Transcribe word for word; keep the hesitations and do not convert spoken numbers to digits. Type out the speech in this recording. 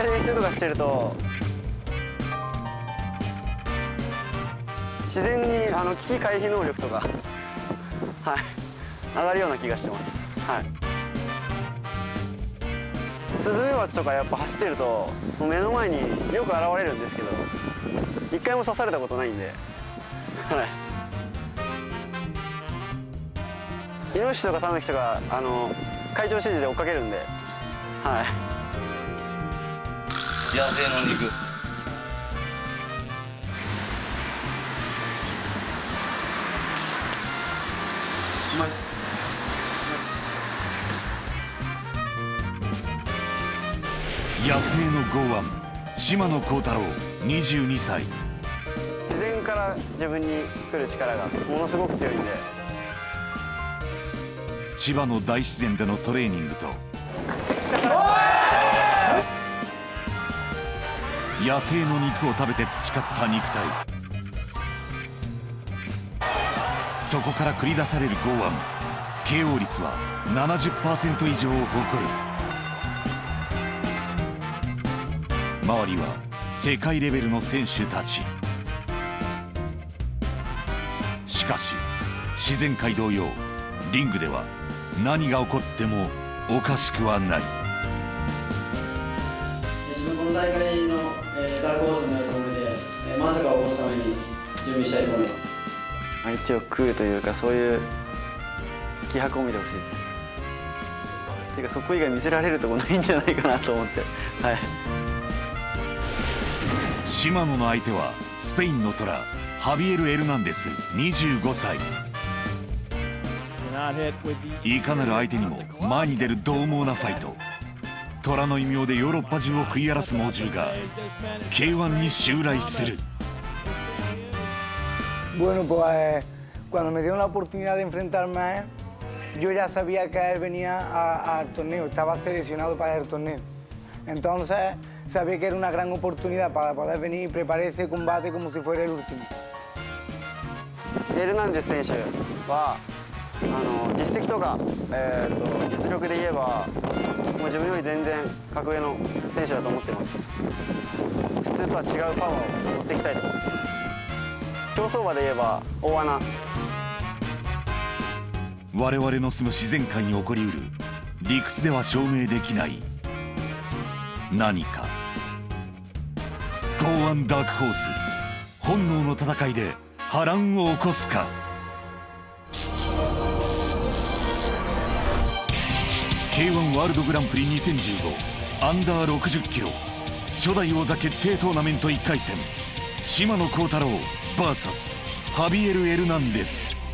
練習とかしてると自然にあの危機回避能力とか、はい、上がるような気がしてます。はい、スズメバチとかやっぱ走ってるともう目の前によく現れるんですけど、一回も刺されたことないんで、はい、イノシシとかタヌキとかあの会長指示で追っかけるんで、はい。 野生の肉。 うまいっす。うまいっす。 野生の剛腕、島野幸太郎にじゅうにさい。 自然から自分に来る力がものすごく強いんで、 千葉の大自然でのトレーニングと野生の肉を食べて培った肉体、そこから繰り出される剛腕、 ケーオー 率は ななじゅっパーセント 以上を誇る。周りは世界レベルの選手たち。しかし自然界同様、リングでは何が起こってもおかしくはない。 自分この大会の、えー、ダークホースになるつもりで、えー、まさかを起こすために準備したいと思います。 相手を食うというか、そういう気迫を見てほしいです。っていうか、そこ以外見せられるとこないんじゃないかなと思って、はい。 島野の相手はスペインのトラ、ハビエル・エルナンデスにじゅうごさい。いかなる相手にも前に出る獰猛なファイト。虎の異名でヨーロッパ中を食い荒らす猛獣が ケーワン に襲来する。 Bueno, pues cuando me dieron la oportunidad de enfrentarme a él, yo ya sabía que él venía a, al torneo, estaba seleccionado para el torneo. Entonces sabía que era una gran oportunidad para poder venir y preparar ese combate como si fuera el último. エルナンデス選手はあの実績とか、えー、と実力で言えばもう自分より全然格上の選手だと思ってます。普通とは違うパワーを持っていきたいと思っています。競走馬で言えば大穴。 我々の住む自然界に起こりうる理屈では証明できない何か。剛腕ダークホース、本能の戦いで波乱を起こすか。ケーワン ワールドグランプリにせんじゅうごアンダーろくじゅっキロ初代王座決定トーナメントいっかい戦、島野幸太郎 ブイエス ハビエル・エルナンデス。